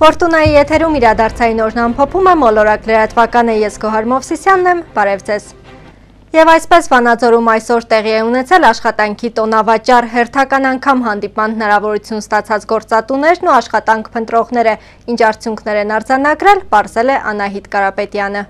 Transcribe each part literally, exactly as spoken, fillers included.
Ֆորտունայի եթերում իրադարձային օրն ամփոփում է մոլորակ լրատվականը, ես Գոհար Մովսիսյանն եմ, բարև ձեզ։ Եվ այսպես Վանաձորում այսօր տեղի է ունեցել աշխատանքի տոնավաճառ, հերթական անգամ հանդիպման հնարավորություն ստացած գործատուներն ու աշխատանք փնտրողները, ինչ արդյունքներ են արձանագրել, պարզել է Անահիտ Կարապետյանը։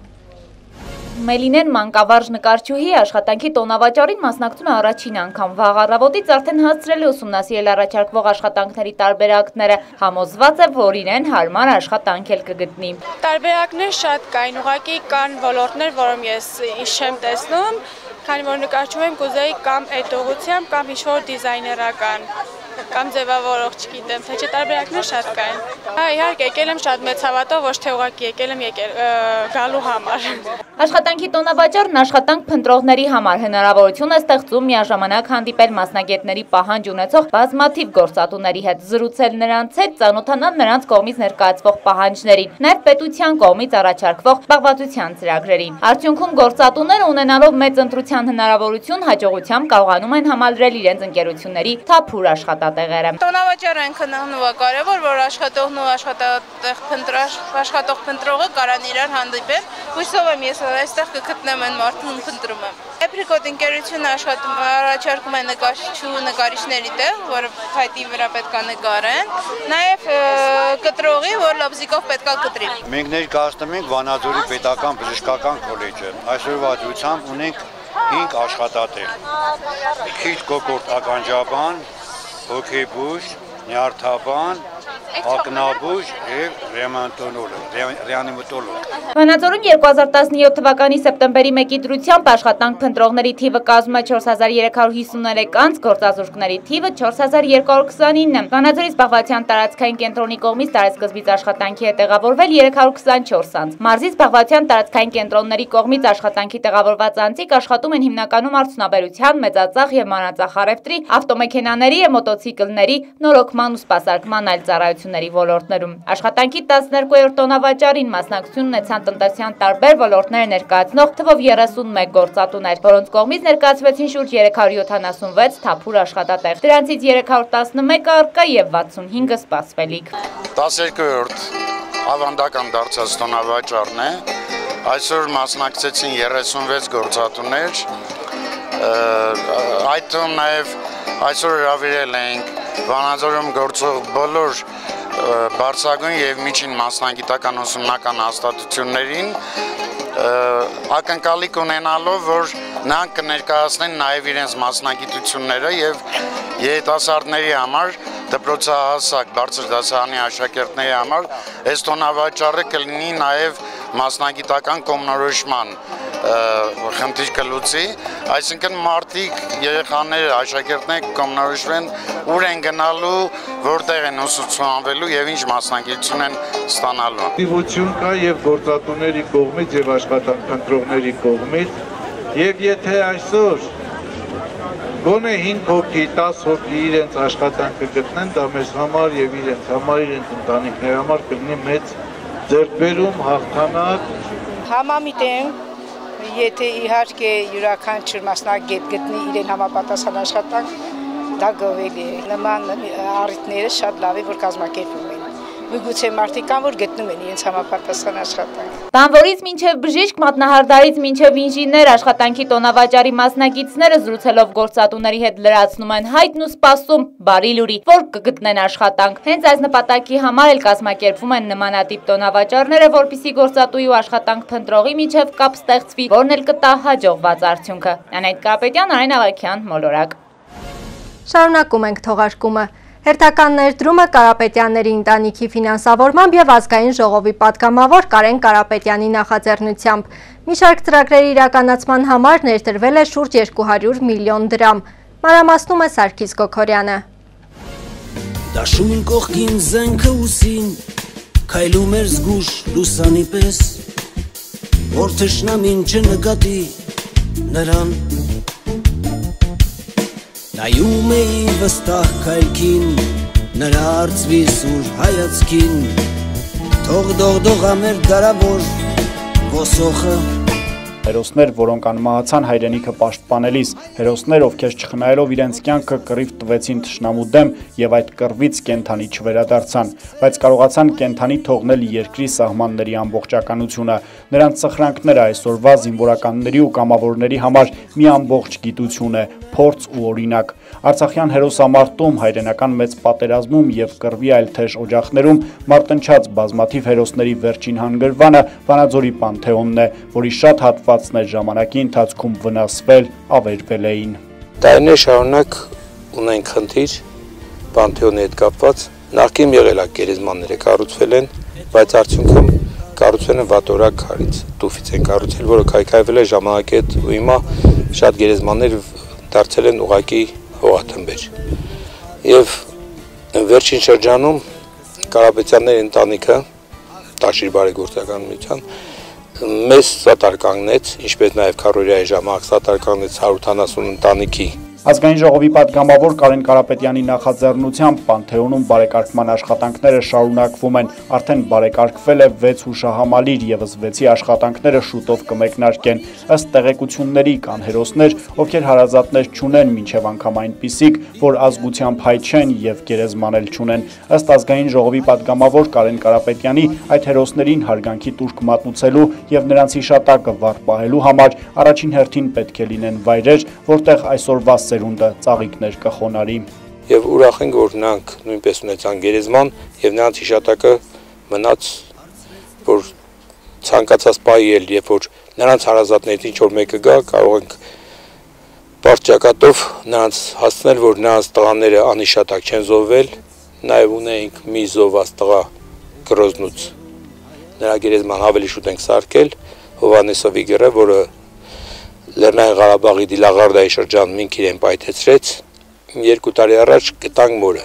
Մելինեն մանկավարժ նկարչուհի աշխատանքի տոնավաճառին մասնակցում է առաջին անգամ, վաղ առավոտից արդեն հասցրել է ուսումնասիրել առաջարկվող աշխատանքների տարբերակները, համոզված է, որ իրեն հարմար աշխատանք էլ կգտնի։ Տարբերակներ շատ կային, ուղղակի կան ոլորտներ, որում ես ինչ չեմ տեսնում, քանի որ նկարչում եմ կուզեի կամ այդ ուղղությամբ, կամ ինչ-որ դիզայներական, կամ ձևավորող, չգիտեմ, թե չէ տարբերակներ շատ կային։ Հա, իհարկե, եկել եմ շատ մեծ հավատով, ոչ թե ուղղակի եկել եմ գալու համար։ Աշխատանքի տոնավաճառն աշխատանք փնտրողների համար հնարավորություն է ստեղծում միաժամանակ հանդիպել մասնագետների պահանջ ունեցող բազմաթիվ գործատուների հետ, զրուցել նրանց հետ, ծանոթանալ նրանց կողմից ներկայացվող պահանջներին, նաև պետության կողմից առաջարկվող զբաղվածության ծրագրերին։ Արդյունքում գործատուները ունենալով մեծ ընտրության հնարավորություն հաջողությամբ կարողանում են համալրել իրենց ընկերությունների թափուր աշխատատեղերը։ Տոնավաճառը ինքնահնուв է կարևոր, որ աշխատողն ու աշխատատեղ փնտրող աշխատող փնտրողը կարան իրար հանդիպել։ Հույսով եմ ես այստեղ կգտնեմ այն մարդուն փնտրում եմ։ Էպրիկոտ ընկերությունը աշխատում առաջարկում է նկարչու նկարիչների տեղ, որը փայտի վրա պետք է նկարեն, նաև կտրողի, որ լապզիկով պետք է կտրի։ Մենք ներկայացնում ենք Վանաձորի պետական բժշկական քոլեջը։ Այսօրվա դրությամբ ունենք հինգ աշխատատեղ։ Քիչ կոկորտ ականջաբան, հոգեբույժ, նյարդաբան, ակնաբույժ և ռեանիմատոլոգ։ Վանաձորում երկու հազար տասնյոթ թվականի սեպտեմբերի մեկի դրությամբ աշխատանք փնտրողների թիվը կազմում է չորս հազար երեք հարյուր հիսուներեք անձ, գործազուրկների թիվը չորս հազար երկու հարյուր քսանինը։ Վանաձորի զբաղվածության տարածքային կենտրոնի կողմից տարեսկզբից աշխատանքի է տեղավորվել երեք հարյուր քսանչորս անձ։ Մարզի զբաղվածության տարածքային կենտրոնների կողմից աշխատանքի տեղավորված անձիկ աշխատում են հիմնականում արդյունաբերության, մեծածախ և մանրածախ առևտրի, ավտոմեքենաների և մոտոցիկլների, նորոգման ու սպասարկման այլ ծառայությունների ոլորտներում։ Աշխատանքի տասներկուերորդ տոնավաճառին մասնակցություն ունեցան տնտեսության տարբեր ոլորտներ ներկայացնող թվով երեսունմեկ գործատուներ, որոնց կողմից ներկայացվեցին շուրջ երեք հարյուր յոթանասունվեց թափուր աշխատատեղ։ Դրանցից երեք հարյուր տասնմեկը առկա և վաթսունհինգը սպասվելիք։ տասներկուերորդ ավանդական դարձած տոնավաճառն է։ Այսօր մասնակցեցին երեսունվեց գործատուներ, այդ թվում նաև այսօր հրավիրել ենք Վանաձորում գործող բոլոր բարձրագույն և միջին մասնագիտական ուսումնական հաստատություններին, ակնկալիք ունենալով, որ նրանք կներկայացնեն նաև իրենց մասնագիտությունները և երիտասարդների համար, դպրոցահասակ բարձր դասարանի աշակերտների համար այս տոնավաճառը կլինի նաև մասնագիտական կողմնորոշման խնդիր կլուծի, այսինքն մարդիկ, երեխաները, աշակերտները կողմնորոշվեն ուր են գնալու, որտեղ են ուսուցանվելու և ինչ մասնագիտություն են ստանալու։ Ակտիվություն կա և գործատուների կողմից և աշխատանք փնտրողների կողմից, և եթե այսօր գոնե հինգ հոգի, տաս հոգի իրենց աշխատանքը գտնեն, դա մեզ համար և իրենց համար, իրենց ընտանիքների համար կլինի մեծ ձեռքբերում, հաղթանակ։ Համամիտ եմ, եթե իհարկե յուրաքանչյուր մասնագետ գտնի իրեն համապատասխան աշխատանք, դա գովելի է։ Նման առիթները շատ լավ է, որ կազմակերպում են։ Միգուցե մարդիկ կան, որ գտնում են իրենց համապատասխան աշխատանք։ Բանվորից մինչև բժիշկ, մատնահարդարից մինչև ինժեներ աշխատանքի տոնավաճառի մասնակիցները զրուցելով գործատուների հետ լրացնում են հայտն ու սպասում բարի լուրի, որ կգտնեն աշխատանք։ Հենց այս նպատակի համար էլ կազմակերպվում են նմանատիպ տոնավաճառները, որպեսզի գործատուի ու աշխատանք փնտրողի միջև կապ ստեղծվի, որն էլ կտա հաջողված արդյունքը։ Անահիտ Կարապետյան, Արեն Ավագյան, Մոլորակ։ Շարունակում ենք թողարկումը։ Հերթական ներդրումը Կարապետյանների ընտանիքի ֆինանսավորմամբ և ազգային ժողովի պատգամավոր Կարեն Կարապետյանի նախաձեռնությամբ։ Մի շարք ծրագրերի իրականացման համար ներդրվել է շուրջ երկու հարյուր միլիոն դրամ։ Մանրամասնում է Սարգիս Գոքորյանը։ Դաշում են կողքին զենքը ուսին, քայլում էր զգուշ լուսանի պես, որ թշնամին չնկատի նրան։ Նայում էի վստահ քայլքին, նրա արծվի սուր հայացքին, թող դողդողա մեր դարավոր ոսոխը, Հերոսներ, որոնք անմահացան հայրենիքը պաշտպանելիս, հերոսներ, ովքեր չխնայելով իրենց կյանքը կռիվ տվեցին թշնամու դեմ եւ այդ կռվից կենթանի չվերադարձան, բայց կարողացան կենթանի թողնել երկրի սահմանների ամբողջականությունը։ Նրանց սխրանքները այսօրվա զինվորականների ու կամավորների համար մի ամբողջ գիտություն է, փորձ ու օրինակ։ Արցախյան հերոսամարտում, հայրենական մեծ պատերազմում եւ կռվի այլ թեժ օջախներում մարտնչած բազմաթիվ հերոսների վերջին հանգրվանը Վանաձորի Պանթեոնն է, որի շատ հատվածներ ժամանակի ընթացքում վնասվել, ավերվել էին։ Տարիներ շարունակ ունենք խնդիր Պանթեոնի հետ կապված, նախկին եղել է գերեզմանները կառուցվել են, բայց արդյունքում կառուցվել են վատորակ քարից, տուֆից են կառուցել, որը քայքայվել է ժամանակի հետ ու հիմա շատ գերեզմաններ դարձել են ուղղակի հողաթմբեր։ Եվ վերջին շրջանում Կարապետյանների ընտանիքը Տաշիր բարեգործական միության մեծ սատար կանգնեց, ինչպես նաև քարորիայի ժամանակ սատար կանգնեց հարյուր ութանասուն ընտանիքի։ Ազգային ժողովի պատգամավոր Կարեն Կարապետյանի նախաձեռնությամբ Պանթեոնում բարեկարգման աշխատանքները շարունակվում են, արդեն բարեկարգվել է վեց հուշահամալիր, ևս վեցի աշխատանքները շուտով կմեկնարկեն։ Ըստ տեղեկությունների կան հերոսներ, ովքեր հարազատներ չունեն, մինչև անգամ այնպիսիք, որ ազգությամբ հայ չեն եւ գերեզմանել չունեն։ Ըստ ազգային ժողովի պատգամավոր Կարեն Կարապետյանի, այդ հերոսներին հարգանքի տուրք մատնուցելու եւ նրանց հիշատակը վառ պահելու համար առաջին հերթին պետք է լինեն վայրեր, որտեղ այսօրվա սերունդը ծաղիկներ կխոնարի։ Եվ ուրախ ենք, որ նրանք նույնպես ունեցան գերեզման եւ նրանց հիշատակը մնաց, որ ցանկացած պահի էլ, երբ որ նրանց հարազատներից ինչ որ մեկը գա, կարող ենք բարճակատով նրանց հասցնել, որ նրանց տղաները անհիշատակ չեն զոհվել, նաեւ ունենք մի զոհված տղա Գրոզնուց։ Նրա գերեզման ավելի շուտ ենք սարքել, Հովանեսովի գերը, որը Լեռնային Ղարաբաղի Դիլաղարդայի շրջանում ինք իրեն պայթեցրեց, երկու տարի առաջ գտանք մորը։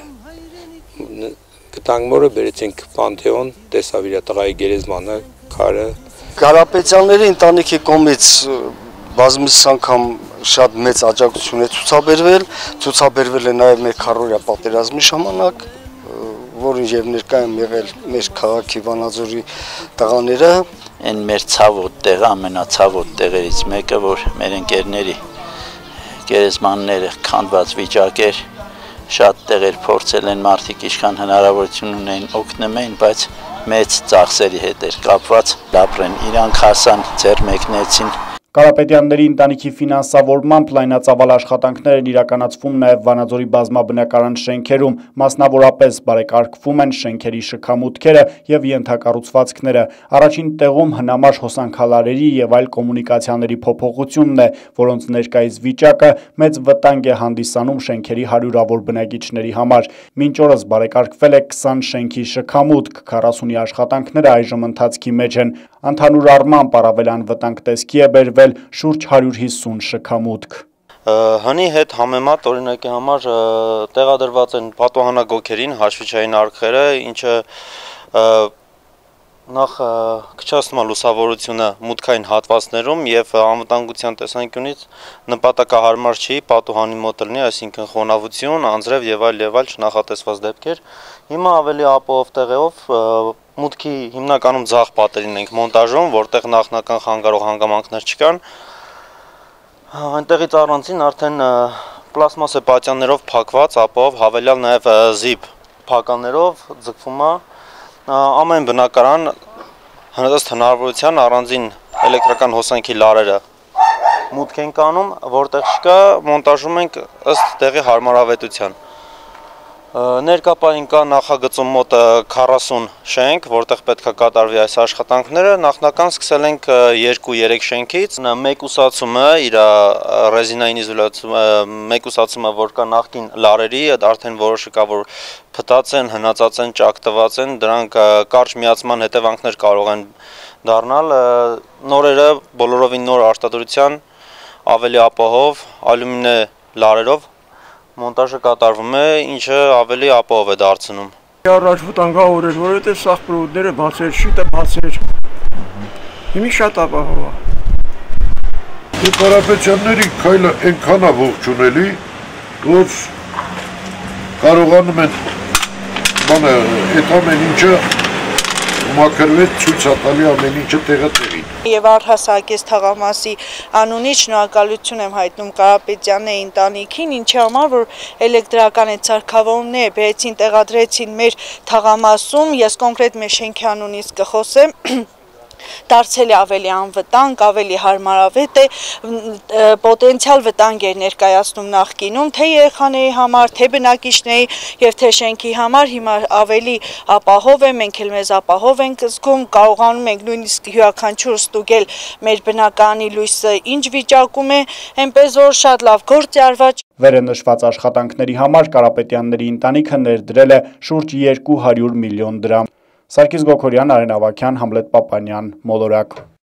Գտանք մորը, բերեցինք Պանթեոն, տեսավ իր տղայի գերեզմանը, քարը։ Կարապետյանների ընտանիքի կողմից բազմից անգամ շատ մեծ աջակցություն է ցուցաբերվել, ցուցաբերվել է նաև մեր քարորիա պատերազմի ժամանակ, որին եւ ներկա են եղել մեր քաղաքի Վանաձորի տղաները։ Այն մեր ցավոտ տեղը, ամենացավոտ տեղերից մեկը, որ մեր ընկերների գերեզմանները քանդված վիճակ էր, շատ տեղեր փորձել են մարդիկ ինչքան հնարավորություն ունեն օգնում էին, բայց մեծ ծախսերի հետ էր կապված, ապրեն իրանք հասան, ձեռ մեկնեցին։ Կարապետյանների ընտանիքի ֆինանսավորմամբ լայնածավալ աշխատանքներ են իրականացվում նաև Վանաձորի բազմաբնակարան շենքերում, մասնավորապես բարեկարգվում են շենքերի շքամուտքերը եւ ենթակառուցվածքները։ Առաջին տեղում հնամաշ հոսանքալարերի եւ այլ կոմունիկացիաների փոփոխությունն է, որոնց ներկայիս վիճակը մեծ վտանգ է հանդիսանում շենքերի հարյուրավոր բնակիչների համար։ Մինչ օրս բարեկարգվել է քսան շենքի շքամուտք, քառասունի աշխատանքները այժմ ընթացքի մեջ են։ Ընդհանուր առմամբ առավել անվտանգ տեսքի է բերվել շուրջ հարյուր հիսուն շքամուտք։ Հանի հետ համեմատ օրինակի համար տեղադրված են պատուհանագոգերին հաշվիչային արկղերը, ինչը նախ քչացնում է լուսավորությունը մուտքային հատվածներում եւ անվտանգության տեսանկյունից նպատակահարմար չի պատուհանի մոտ լինի, այսինքն խոնավություն, անձրև եւ այլ եւ այլ չնախատեսված դեպքեր։ Հիմա ավելի ապահով տեղերով մուտքի հիմնականում ձախ պատերին ենք մոնտաժում, որտեղ նախնական խանգարող հանգամանքներ չկան։ Այնտեղից առանցին արդեն պլաստմասե պատյաններով փակված, ապահով հավելյալ նաև զիպ փականերով ձգվում է ամեն բնակարան ըստ հնարավորության առանձին էլեկտրական հոսանքի լարերը մուտք են կանում, որտեղ չկա, մոնտաժում ենք ըստ տեղի հարմարավետության։ Ներկապային կա նախագծում մոտ քառասուն շենք, որտեղ պետք է կատարվի այս աշխատանքները, նախնական սկսել ենք երկու-երեք շենքից, մեկուսացումը, իր ռեզինային իզոլացումը, մեկուսացումը, որ կա նախկին լարերի, արդեն որոշը կա, որ փտած են, հնացած են, ճակտված են, դրանք կարճ միացման հետևանքներ կարող են դառնալ, նորերը բոլորովին նոր արտադրության, ավելի ապահով, ալյումինե լարերով մոնտաժը կատարվում է, ինչը ավելի ապահով է դարձնում։ Առաջ վտանգավոր էր, որովհետև սաղ պրոդները բացեր, շիտը բացեր։ Հիմա շատ ապահով է։ Դե Կարապետյանների քայլը այնքան է ողջունելի, որ կարողանում են բանը այդ ամեն ինչը մաքրվեց ցույց տալի ամեն ինչը տեղը տեղի։ Եվ առհասարակ ես թաղամասի անունից շնորհակալություն եմ հայտնում Կարապետյանի ընտանիքին, ինչի համար որ էլեկտրական այդ սարքավորումները բերեցին, տեղադրեցին մեր թաղամասում, ես կոնկրետ մեր շենքի անունից կխոսեմ, դարձել է ավելի անվտանգ, ավելի հարմարավետ է, պոտենցիալ վտանգ էր ներկայացնում նախկինում, թե երեխաների համար, թե բնակիչների եւ թե շենքի համար, հիմա ավելի ապահով է, մենք էլ մեզ ապահով ենք զգում, կարողանում ենք նույնիսկ յուրաքանչյուր ստուգել մեր բնակարանի լույսը ինչ վիճակում է, այնպես որ շատ լավ գործ է արված։ Վերը նշված աշխատանքների համար Կարապետյանների ընտանիքը ներդրել է շուրջ երկու հարյուր միլիոն դրամ։ Սարգիս Գոքորյան, Արեն Ավագյան, Համլետ Պապանյան, Մոլորակ։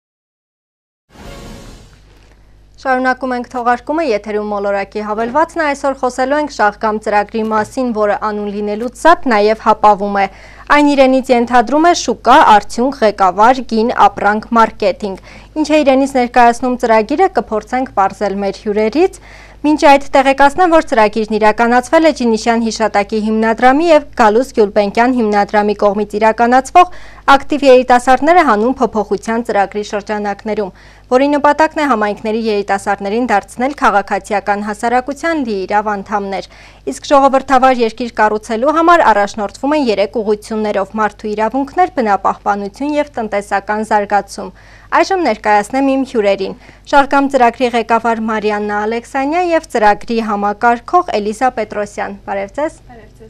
Շարունակում ենք թողարկումը, եթերում Մոլորակի հավելվածն է, այսօր խոսելու ենք շահկամ ծրագրի մասին, որը անուն լինելուց զատ նաև հապավում է։ Այն իրենից ենթադրում է շուկա, արդյունք, ղեկավար, գին, ապրանք, մարքեթինգ։ Ինչ է իրենից ներկայացնում ծրագիրը, կփորձենք պարզել մեր հյուրերից։ Մինչ այդ տեղեկացնեմ, որ ծրագիրն իրականացվել է Ջինիշյան հիշատակի հիմնադրամի և Գալուս Գյուլբենկյան հիմնադրամի կողմից իրականացվող ակտիվ երիտասարդները հանուն փոփոխության ծրագրի շրջանակներում, որի նպատակն է համայնքների երիտասարդներին դարձնել քաղաքացիական հասարակության լիիրավ անդամներ։ Իսկ ժողովրդավար երկիր կառուցելու համար առաջնորդվում են երեք ուղղություններով՝ մարդու իրավունքներ, բնապահպանություն և տնտեսական զարգացում։ Այժմ ներկայացնեմ իմ հյուրերին՝ շահկամ ծրագրի ղեկավար Մարիաննա Ալեքսանյան և ծրագրի համակարգող Էլիսա Պետրոսյան։ Բարև ձեզ։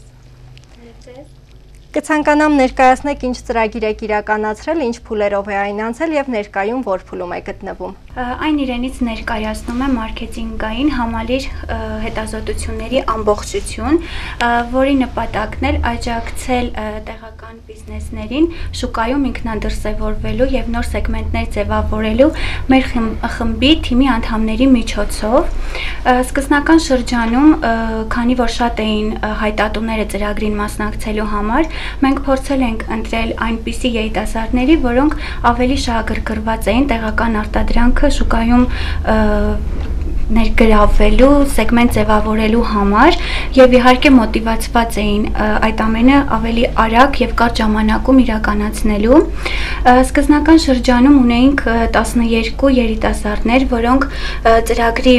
Կցանկանամ ներկայացնեք ինչ ծրագիր եք իրականացրել, ինչ փուլերով է այն անցել և ներկայում որ փուլում է գտնվում։ Այն իրենից ներկայացնում է մարքեթինգային համալիր հետազոտությունների ամբողջություն, որի նպատակն է աջակցել տեղական բիզնեսներին շուկայում ինքնադրսևորվելու և նոր սեգմենտներ ձևավորելու մեր խմբի թիմի անդամների միջոցով։ Սկզբնական շրջանում, քանի որ շատ էին հայտատուները ծրագրին մասնակցելու համար, մենք փորձել ենք ընտրել այնպիսի երիտասարդների, որոնք ավելի շահագրգռված էին տեղական արտադրանքը շուկայում ներգրավվելու, սեգմենտ ձևավորելու համար և իհարկե մոտիվացված էին այդ ամենը ավելի արագ և կարճ ժամանակում իրականացնելու։ Սկզբնական շրջանում ունեինք տասներկու երիտասարդներ, որոնք ծրագրի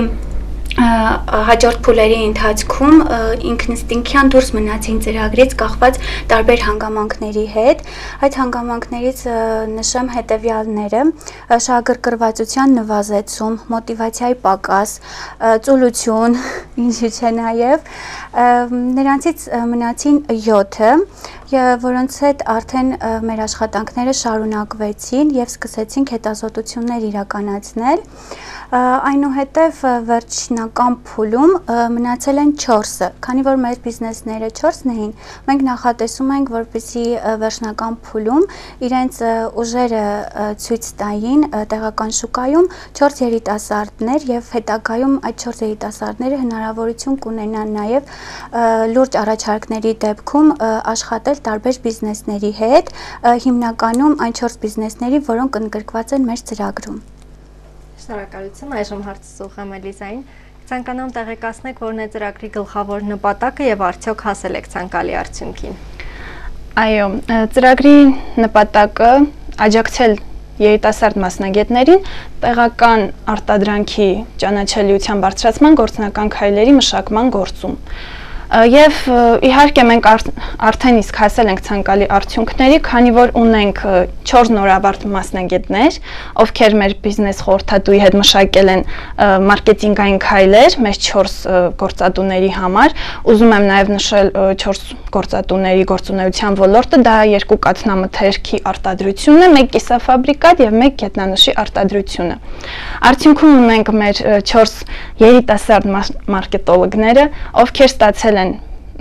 հաջորդ փուլերի ընթացքում ինքնըստինքյան դուրս մնացին ծրագրից կախված տարբեր հանգամանքների հետ։ Այդ հանգամանքներից նշեմ հետևյալները՝ շահագրգռվածության նվազեցում, մոտիվացիայի պակաս, ծուլություն, ինչու՞ չէ նաև։ Նրանցից մնացին յոթը, որոնց հետ արդեն մեր աշխատանքները շարունակվեցին և սկսեցինք հետազոտություններ իրականացնել։ Այնուհետև վերջնական փուլում մնացել են չորսը, քանի որ մեր բիզնեսները չորսն էին, մենք նախատեսում ենք, որպեսզի վերջնական փուլում իրենց ուժերը ցույց տային տեղական շուկայում չորս երիտասարդներ և հետագայում այդ չորս երիտասարդները հնարավորություն կունենան նաև լուրջ առաջարկների դեպքում աշխատել տարբեր բիզնեսների հետ, հիմնականում այն չորս բիզնեսների, որոնք ընդգրկված են մեր ծրագրում։ Շնորհակալություն, այժմ հարցս ուղղեմ Էլիսային։ Ցանկանամ տեղեկացնեք, որն է ծրագրի գլխավոր նպատակը և արդյոք հասել եք ցանկալի արդյունքին։ Այո, ծրագրի նպատակը աջակցել երիտասարդ մասնագետներին տեղական արտադրանքի ճանաչելիության բարձրացման գործնական քայլերի մշակման գործում։ Եվ իհարկե մենք արդեն իսկ հասել ենք ցանկալի արդյունքների, քանի որ ունենք չորս նորաբարդ մասնագետներ, ովքեր մեր բիզնես խորհրդատուի հետ մշակել են մարքեթինգային քայլեր մեր չորս գործատուների համար։ Ուզում եմ նաև նշել չորս գործատուների գործունեության ոլորտը, դա երկու կաթնամթերքի արտադրությունն է, մեկ կիսաֆաբրիկատ և մեկ գետնանշի արտադրությունը։ Արդյունքում ունենք մեր չորս երիտասարդ մարքետոլոգները, ովքեր ստացել են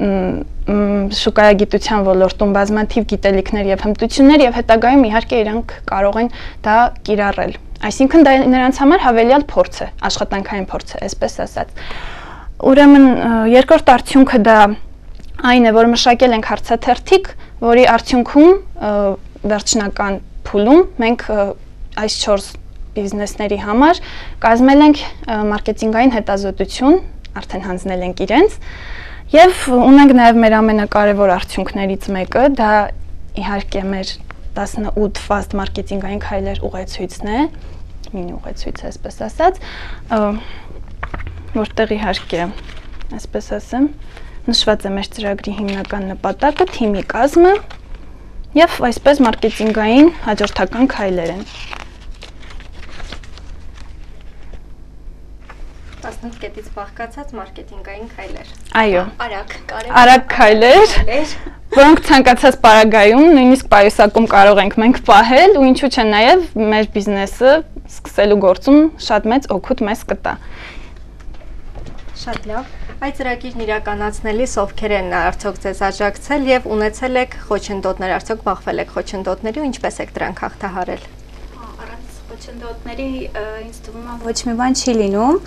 շուկայագիտության ոլորտում բազմաթիվ գիտելիքներ և հմտություններ և հետագայում իհարկե իրանք կարող են դա կիրառել։ Այսինքն դա նրանց համար հավելյալ փորձ է, աշխատանքային փորձ է, այսպես ասած։ Ուրեմն երկրորդ արդյունքը դա այն է, որ մշակել ենք հարցաթերթիկ, որի արդյունքում վերջնական փուլում մենք այս չորս բիզնեսների համար կազմել ենք մարքեթինգային հետազոտություն, արդեն հանձնել ենք իրենց, և ունենք նաև մեր ամենակարևոր արդյունքներից մեկը, դա իհարկե մեր տասնութ fast մարքեթինգային քայլեր ուղեցույցն է, մինի ուղեցույց այսպես ասած, որտեղ իհարկե, այսպես ասեմ, նշված է մեր ծրագրի հիմնական նպատակը, թիմի կազմը եւ այսպես մարքեթինգային հաջորդական քայլեր են։ տասնութ կետից բաղկացած մարքեթինգային քայլեր։ Այո։ Արագ, կարևոր։ Արագ քայլեր, որոնք ցանկացած պարագայում, նույնիսկ պայուսակում կարող ենք մենք պահել ու ինչու՞ չէ նաև մեր բիզնեսը սկսելու գործում շատ մեծ օգուտ մեզ կտա։ Շատ լավ։ Այդ ծրագիրն իրականացնելիս ովքեր են արդյոք ձեզ աջակցել եւ ունեցել եք խոչընդոտներ, արդյոք բախվել եք խոչընդոտների ու ինչպես եք դրանք հաղթահարել։ Առանց խոչընդոտների ինձ թվում է ոչ մի բան չի լինում։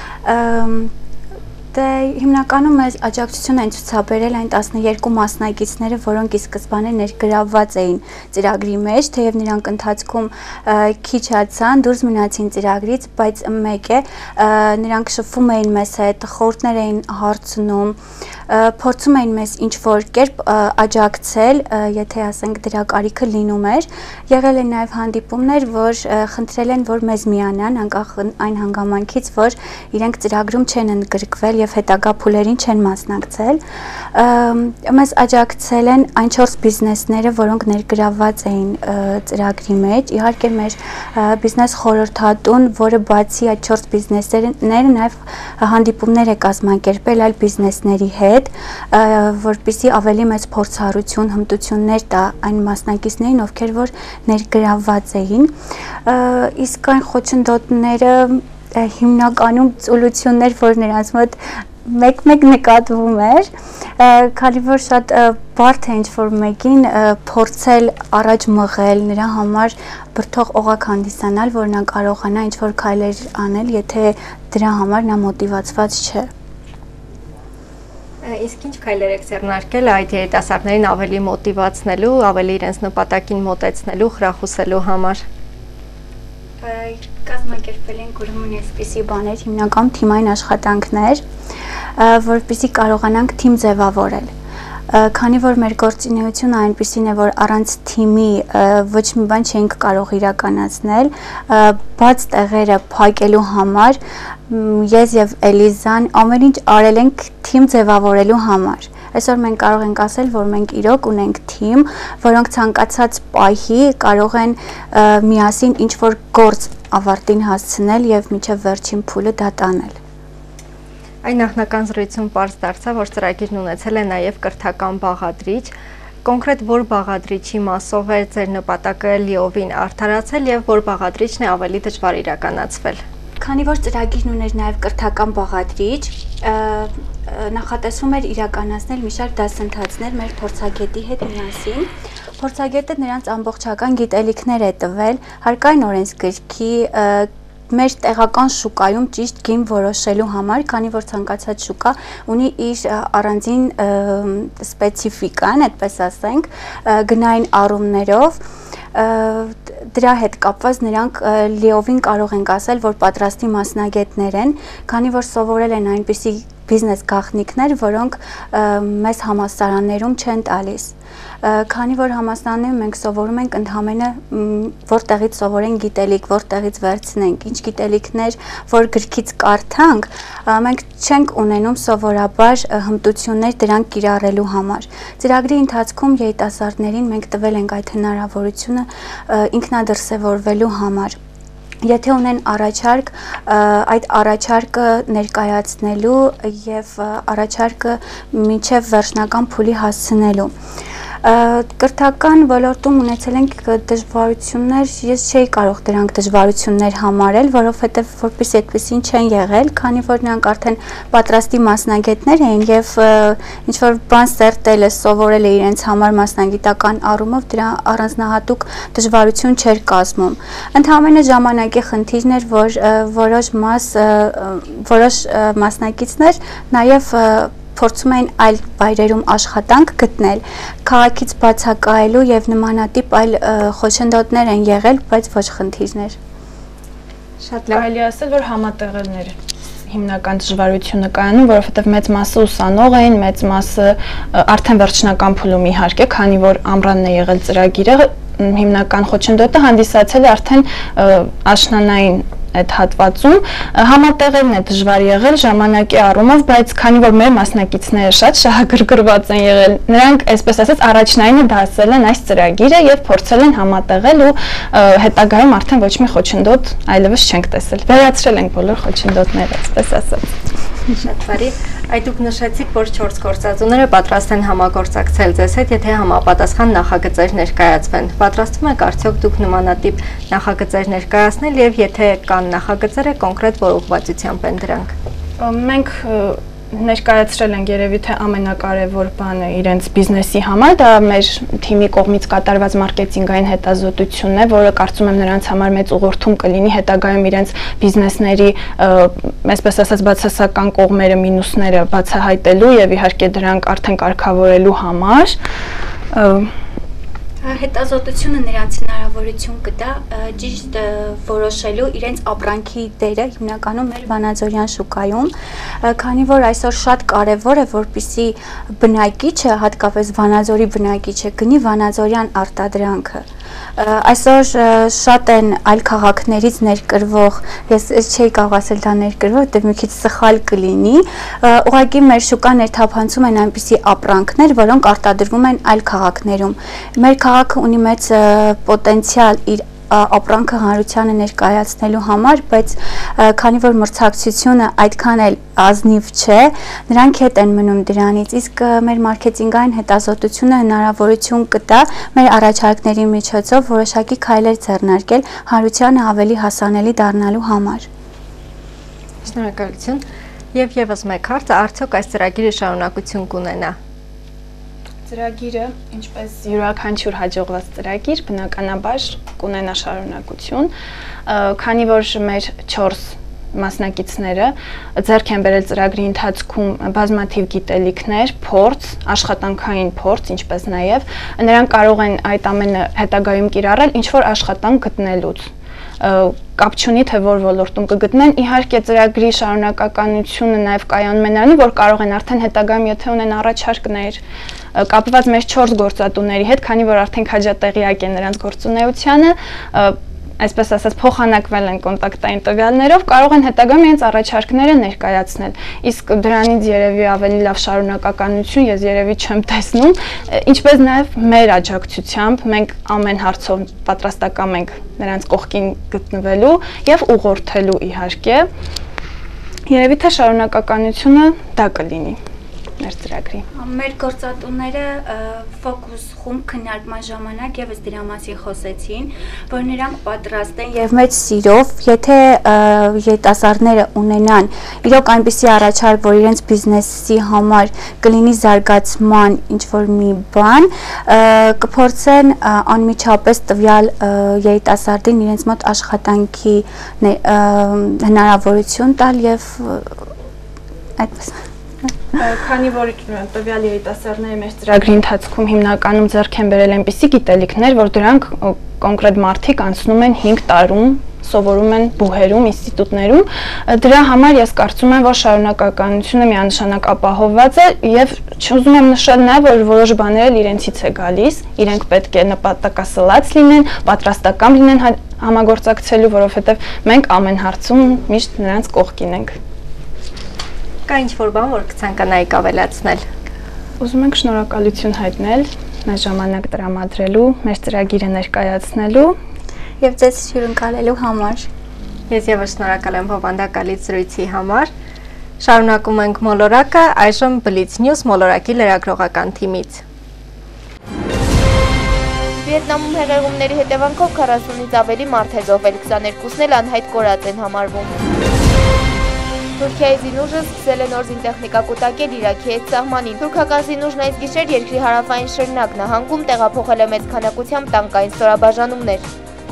Դե հիմնականում մեզ աջակցություն են ցուցաբերել այն տասներկու մասնակիցները, որոնք ի սկզբանե ներգրավված էին ծրագրի մեջ, թեև նրանք ընթացքում քիչ հացան, դուրս մնացին ծրագրից, բայց մեկ է, նրանք շփվում էին մեզ հետ, խորհուրդներ էին հարցնում, փորձում էին մեզ ինչ-որ կերպ աջակցել, եթե ասենք դրա կարիքը լինում էր, եղել են նաև հանդիպումներ, որ խնդրել են, որ մեզ միանան, անկախ այն հանգամանքից, որ իրենք ծրագրում չեն ընդգրկվել եւ հետագա փուլերին չեն մասնակցել, մեզ աջակցել են այն չորս բիզնեսները, որոնք ներգրավված էին ծրագրի մեջ, իհարկե մեր բիզնես խորհրդատուն, որը բացի այդ չորս բիզնեսները նաև հանդիպումներ է կազմակերպել այլ բիզնեսների հետ, որպեսզի ավելի մեծ փորձառություն, հմտություններ տա այն մասնակիցներին, ովքեր որ ներգրավված էին, իսկ այն խոչընդոտները հիմնականում ծուլություններ, որ նրանց մոտ մեկ-մեկ նկատվում էր, քանի որ շատ բարդ է ինչ-որ մեկին փորձել առաջ մղել, նրա համար բրդող օղակ հանդիսանալ, որ նա կարողանա ինչ-որ քայլեր անել, եթե դրա համար նա մոտիվացված չէ։ Իսկ ինչ քայլեր եք ձեռնարկել այդ երիտասարդներին ավելի մոտիվացնելու, ավելի իրենց նպատակին մոտեցնելու, խրախուսելու համար։ Կազմակերպել ենք ուրեմն այսպիսի բաներ, հիմնական թիմային աշխատանքներ, որպեսզի կարողանանք թիմ ձևավորել։ Քանի որ մեր գործունեությունը այնպիսին է, որ առանց թիմի ոչ մի բան չենք կարող իրականացնել, բաց տեղերը փակելու համար ես եւ Էլիզան ամեն ինչ արել ենք թիմ ձևավորելու համար։ Այսօր մենք կարող ենք ասել, որ մենք իրոք ունենք թիմ, որոնք ցանկացած պահի կարող են միասին ինչ-որ գործ ավարտին հասցնել եւ մինչեւ վերջին փուլը դատանել։ Այն նախնական զրույցում պարզ դարձավ, որ ծրագիրն ունեցել է նաև կրթական բաղադրիչ, կոնկրետ որ բաղադրիչի մասով է ձեր նպատակը լիովին արդարացել եւ որ բաղադրիչն է ավելի դժվար իրականացվել։ Քանի որ ծրագիրն ուներ նաև կրթական բաղադրիչ, նախատեսվում էր իրականացնել մի շարք դասընթացներ մեր փորձագետի հետ միասին։ Փորձագետը նրանց ամբողջական գիտելիքներ է տվել հարկային օրենսգրքի մեր տեղական շուկայում ճիշտ գին որոշելու համար, քանի որ ցանկացած շուկա ունի իր առանձին սպეციფიკան, այդպես ասենք, գնային առումներով, դրա հետ կապված նրանք լիովին կարող ենք ասել, որ պատրաստի մասնագետներ են, քանի որ սովորել են այնպիսի բիզնես գաղտնիքներ, որոնք մեզ համալսարաններում չեն տալիս։ Քանի որ համալսարաններում մենք սովորում ենք ընդհանրապես որտեղից սովորենք գիտելիք, որտեղից վերցնենք, ինչ գիտելիքներ, որ գրքից կարդանք, մենք չենք ունենում սովորաբար հմտություններ դրանք կիրառելու համար։ Ծրագրի ընթացքում երիտասարդներին մենք տվել ենք այդ հնարավորությունը ինքնադրսևորվելու համար։ Եթե ունեն առաջարկ, այդ առաջարկը ներկայացնելու եւ առաջարկը մինչեւ վերջնական փուլի հասցնելու։ Կրթական ոլորտում ունեցել ենք դժվարություններ, ես չէի կարող դրանք դժվարություններ համարել, որովհետև որպես այդպեսին չեն եղել, քանի որ նրանք արդեն պատրաստի մասնագետներ էին եւ ինչ որ բան սերտել է, սովորել է իրենց համար մասնագիտական առումով, դրա առանձնահատուկ դժվարություն չէր կազմում։ Ընդհանրապես ժամանակի խնդիրն էր, որ որոշ մաս որոշ մասնակիցներ նաեւ փորձում էին այլ վայրերում աշխատանք գտնել, քաղաքից բացակայելու եւ նմանատիպ այլ խոչընդոտներ են եղել, բայց ոչ խնդիրներ։ Շատ լավ։ Կարելի ասել, որ համատեղելներ հիմնական դժվարությունը կայանում, որովհետև մեծ մասը ուսանող էին, մեծ մասը արդեն վերջնական փուլում իհարկե, քանի որ ամռանն է եղել ծրագիրը, հիմնական խոչընդոտը հանդիսացել է արդեն աշնանային այդ հատվածում համատեղելն է դժվար եղել ժամանակի առումով, բայց քանի որ մեր մասնակիցները շատ շահագրգռված են եղել, նրանք այսպես ասած առաջնայինը դասել են այս ծրագիրը եւ փորձել են համատեղել ու հետագայում արդեն ոչ մի խոչընդոտ այլևս չենք տեսել։ Վերացրել ենք բոլոր խոչընդոտները, այսպես ասած։ Շատ բարի։ Այդ դուք նշեցիք, որ չորս գործածուները պատրաստ են համագործակցել ձեզ հետ, եթե համապատասխան նախագծեր ներկայացվեն։ Պատրաստվում եք արդյոք դուք նմանատիպ նախագծեր ներկայացնել եւ եթե կան նախագծերը կոնկրետ որ ուղղվածությամբ են դրանք։ Մենք ներկայացրել ենք երևի թե ամենակարևոր բանը իրենց բիզնեսի համար, դա մեր թիմի կողմից կատարված մարքեթինգային հետազոտությունն է, որը կարծում եմ նրանց համար մեծ ուղղորդում կլինի հետագայում իրենց բիզնեսների, այսպես ասած, բացասական կողմերը, մինուսները բացահայտելու եւ իհարկե դրանք արդեն կարգավորելու համար։ Հետազոտությունը նրանց հնարավորություն կտա ճիշտ որոշելու իրենց ապրանքի դերը հիմնականում մեր վանաձորյան շուկայում, քանի որ այսօր շատ կարևոր է, որպեսզի բնակիչը, հատկապես Վանաձորի բնակիչը գնի վանաձորյան արտադրանքը։ Այսօր շատ են այլ քաղաքներից ներկրվող, ես չէի կարող ասել դա ներկրվող, դե մի քիչ սխալ կլինի, ուղղակի մեր շուկան ներթափանցում են այնպիսի ապրանքներ, որոնք արտադրվում են այլ քաղաքներում։ Մեր քաղաքը ունի մեծ պոտենցիալ իր ապրանքը հանրությանը ներկայացնելու համար, բայց քանի որ մրցակցությունը այդքան էլ ազնիվ չէ, նրանք հետ են մնում դրանից, իսկ մեր մարքեթինգային հետազոտությունը հնարավորություն կտա մեր առաջարկների միջոցով որոշակի քայլեր ձեռնարկել հանրությանը ավելի հասանելի դառնալու համար։ Շնորհակալություն։ Եվ եւս մեկ հարց, արդյոք այս ծրագիրը շարունակություն կունենա։ Ծրագիրը, ինչպես յուրաքանչյուր հաջողված ծրագիր, բնականաբար կունենա շարունակություն, քանի որ մեր չորս մասնակիցները ձեռք են բերել ծրագրի ընթացքում բազմաթիվ գիտելիքներ, փորձ, աշխատանքային փորձ, ինչպես նաև նրանք կարող են այդ ամենը հետագայում կիրառել ինչ-որ աշխատանք գտնելուց։ Կապ չունի թե որ ոլորտում կգտնեն, իհարկե ծրագրի շարունակականությունը նաև կայանում է նրանում, որ կարող են արդեն հետագայում եթե ունեն առաջարկներ կապված մեր չորս գործատուների հետ, քանի որ արդեն քաջատեղյակ են նրանց գործունեությանը, այսպես ասած փոխանակվել են կոնտակտային տվյալներով, կարող են հետագայում իրենց առաջարկները ներկայացնել։ Իսկ դրանից երևի ավելի լավ շարունակականություն ես երևի չեմ տեսնում, ինչպես նաև մեր աջակցությամբ մենք ամեն հարցով պատրաստական ենք նրանց կողքին գտնվելու եւ ուղղորդելու իհարկե։ Երևի թե շարունակականությունը դա կլինի մեր ծրագրի։ Մեր գործատուները ֆոկուս խումբ քննարկման ժամանակ եւս դրա մասին խոսեցին, որ նրանք պատրաստ են եւ մեծ սիրով, եթե երիտասարդները ունենան իրոք այնպիսի առաջարկ, որ իրենց բիզնեսի համար կլինի զարգացման ինչ-որ մի բան, կփորձեն անմիջապես տվյալ երիտասարդին իրենց մոտ աշխատանքի հնարավորություն տալ եւ այդպես։ Քանի որ տվյալ երիտասարդները մեր ծրագրի ընթացքում հիմնականում ձեռք են բերել այնպիսի գիտելիքներ, որ դրանք կոնկրետ մարդիկ անցնում են հինգ տարում, սովորում են բուհերում, ինստիտուտներում, դրա համար ես կարծում եմ, որ շարունակականությունը միանշանակ ապահովված է եւ ուզում եմ նշել նաեւ, որ որոշ բաներ էլ իրենցից է գալիս, իրենք պետք է նպատակասլաց լինեն, պատրաստական լինեն համագործակցելու, որովհետեւ մենք ամեն հարցում միշտ նրանց կողքին ենք։ Կա ինչ-որ բան, որ կցանկանայիք ավելացնել։ Ուզում ենք շնորհակալություն հայտնել մեզ ժամանակ տրամադրելու, մեր ծրագիրը ներկայացնելու եւ ձեզ հյուրընկալելու համար։ Ես եւս շնորհակալ եմ բովանդակալից զրույցի համար։ Շարունակում ենք մոլորակը, այժմ Blitz News մոլորակի լրագրողական թիմից։ Վիետնամում հեղեղումների հետևանքով քառասունից ավելի մարդ է զոհվել, քսաներկուսն էլ անհայտ կորած են համարվում։ Թուրքիայի զինուժը սկսել է նոր զինտեխնիկա կուտակել Իրաքի հետ սահմանին։ Թուրքական զինուժն այս գիշեր երկրի հարավային Շիրնակ նահանգում տեղափոխել է մեծ քանակությամբ տանկային ստորաբաժանումներ։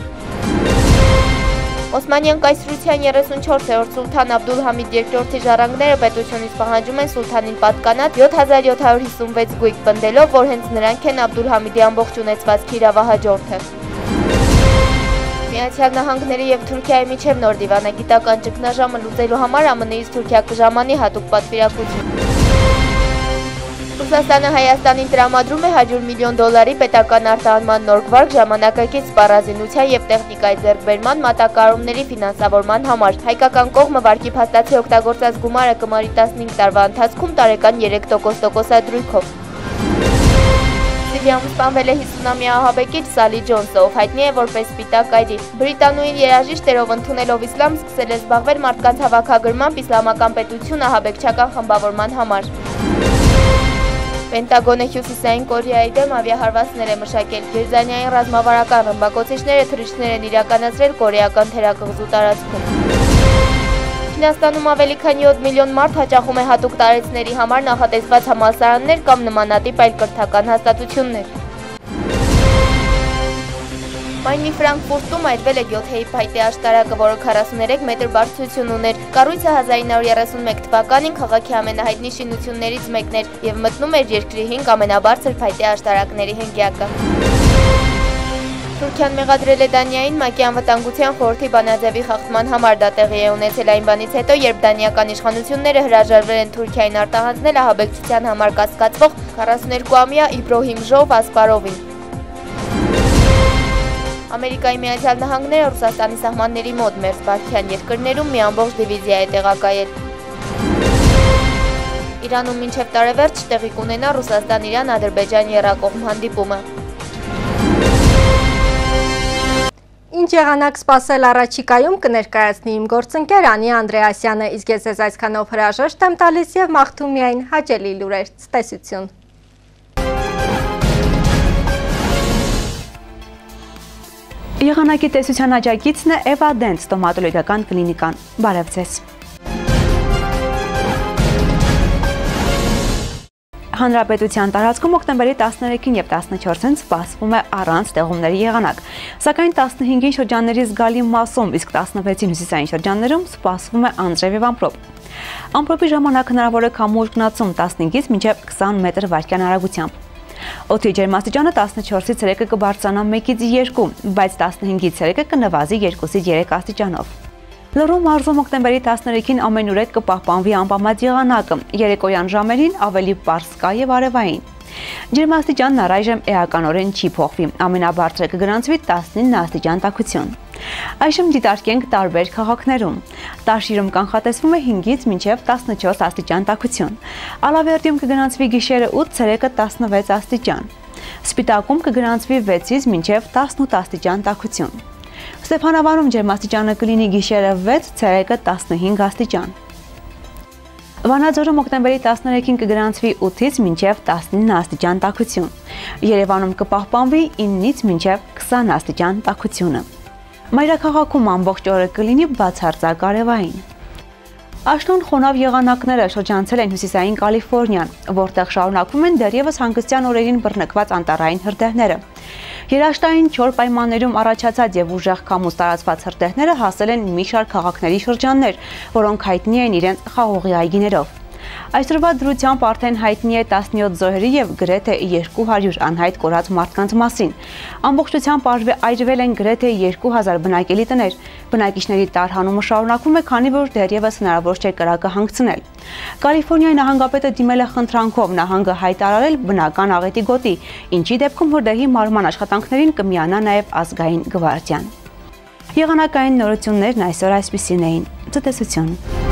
Օսմանյան կայսրության երեսունչորսերորդ սուլթան Աբդուլհամիդ երկրորդի ժառանգները պետությունից պահանջում են սուլթանին պատկանած յոթ հազար յոթ հարյուր հիսունվեց գույք պնդելով, որ հենց նրանք են Աբդուլհամիդի ամբողջ ունեցվածքի իրավահաջորդը։ Միացյալ Նահանգների եւ Թուրքիայի միջև նոր դիվանագիտական ճգնաժամը լուծելու համար ԱՄՆ-ից Թուրքիա կժամանի հատուկ պատվիրակություն։ Ռուսաստանը Հայաստանին տրամադրում է հարյուր միլիոն դոլարի պետական արտահանման նոր գվարկ ժամանակակից սպառազինության և տեխնիկայի ձեռքբերման մատակարարումների ֆինանսավորման համար։ Հայկական կողմը վարկի փաստացի օգտագործած գումարը կմարի տասնհինգ տարվա ընթացքում տարեկան երեք տոկոս տոկոսադրույքով։ Սիրիայում սպանվել է հիսունամյա ահաբեկիչ Սալի Ջոնսը, ով հայտնի է որպես Սպիտակ այրի։ Բրիտանուհին երաժիշտ էր, ով ընդունելով իսլամ սկսել է զբաղվել մարդկանց հավաքագրմամբ իսլամական պետություն ահաբեկչական խմբավորման համար։ Պենտագոնը Հյուսիսային Կորեայի դեմ ավիահարվածներ է մշակել։ Գերզանիային ռազմավարական ռմբակոծիչները թռիչքներ են իրականացրել կորեական թերակղզու տարածքում։ Չինաստանում ավելի քան յոթ միլիոն մարդ հաճախում է հատուկ տարեցների համար նախատեսված համալսարաններ կամ նմանատիպ այլ կրթական հաստատություններ։ Մայնի Ֆրանկֆուրտում այրվել է յոթ-ի փայտե աշտարակը, որը քառասուններեք մետր բարձրություն ուներ։ Կառույցը հազար ինը հարյուր երեսունմեկ թվականին քաղաքի ամենահայտնի շինություններից մեկն էր և մտնում էր երկրի հինգ ամենաբարձր փայտե աշտարակների հնգյակը։ Թուրքիան մեղադրել է Դանիային ՄԱԿ-ի անվտանգության խորհրդի բանաձևի խախտման համար։ Դա տեղի է ունեցել այն բանից հետո, երբ դանիական իշխանությունները հրաժարվել են Թուրքիային արտահանձնել ահաբեկչության համար կասկածվող քառասուներկուամյա Իբրոհիմ Ժով Ասպարովին։ Ամերիկայի Միացյալ Նահանգները Ռուսաստանի սահմանների մոտ մերձբալթյան երկրներում մի ամբողջ դիվիզիա է տեղակայել։ Իրանում մինչև տարեվերջ տեղի կունենա Ռուսաստան-Իրան-Ադրբեջան եռակողմ հանդիպումը։ Ինչ եղանակ սպասել առաջիկայում կներկայացնի իմ գործընկեր Անի Անդրեասյանը, իսկ ես ես այսքանով հրաժեշտ եմ տալիս և մաղթում միայն հաճելի լուրեր։ Ցտեսություն։ Եղանակի տեսության աջակիցն է Էվադենտ ստոմատոլոգիական կլինիկան։ Բարև ձեզ։ Հանրապետության տարածքում օկտեմբերի տասներեքին և տասնչորսին սպասվում է առանց տեղումների եղանակ, սակայն տասնհինգին շրջանների զգալի մասում, իսկ տասնվեցին հյուսիսային շրջաններում սպասվում է անձրև և ամպրոպ։ Ամպրոպի ժամանակ հնարավոր է քամու ուժգնացում տասնհինգից մինչև քսան մետր վայրկյան արագությամբ։ Օդի ջերմաստիճանը տասնչորսից ցելսիուսը կբարձրանա մեկից երկու, բայց տասնհինգից ցելսիուսը կնվազի երկուսից երեք աստիճանով։ Լոռու մարզում օկտեմբերի տասներեքին ամենուրեք կպահպանվի անպամած եղանակը, երեկոյան ժամերին ավելի պարզ և արևային։ Ջերմաստիճանն առայժմ էականորեն չի փոխվի, ամենաբարձրը կգրանցվի տասնինը աստիճան տաքություն։ Այժմ դիտարկենք տարբեր քաղաքներում։ Տաշիրում կանխատեսվում է հինգից մինչև տասնչորս աստիճան տաքություն։ Ալավերդիում կգրանցվի գիշերը ութ, ցերեկը տասնվեց աստիճան։ Սպիտակում կգրանցվի վեցից մինչև տասնութ աստիճան տաքություն։ Ստեփանավանում ջերմաստիճանը կլինի գիշերը վեց, ցերեկը տասնհինգ աստիճան։ Վանաձորում օկտեմբերի տասներեքին կգրանցվի ութից մինչև տասնինը աստիճան տաքություն։ Երևանում կպահպանվի իննից մինչև քսան աստիճան տաքությունը։ Մայրաքաղաքում ամբողջ օրը կլինի բացարձակ արևային։ Աշնան խոնավ եղանակները շրջանցել են հյուսիսային Կալիֆոռնիան, որտեղ շարունակվում են դեռևս հանգստյան օրերին բռնկված անտառային հրդեհները։ Երաշտային չոր պայմաններում առաջացած և ուժեղ քամուց տարածված հրդեհները հասել են մի շարք քաղաքների շրջաններ, որոնք հայտնի են իրենց խաղողի այգիներով։ Այսօրվա դրությամբ արդեն հայտնի է տասնյոթ զոհերի և գրեթե երկու հարյուր անհայտ կորած մարդկանց մասին։ Ամբողջությամբ այրվել են գրեթե երկու հազար բնակելի տներ։ Բնակիչների տարհանումը շարունակվում է, քանի որ դեռևս հնարավոր չէ կրակը հանգցնել։ Կալիֆոռնիայի նահանգապետը դիմել է խնդրանքով նահանգը հայտարարել բնական աղետի գոտի, ինչի դեպքում հրդեհի մարման աշխատանքներին կմիանա նաև ազգային գվարդիան։ Եղանակային նորություններն այսօր այսպիսին էին։ Ցտեսություն։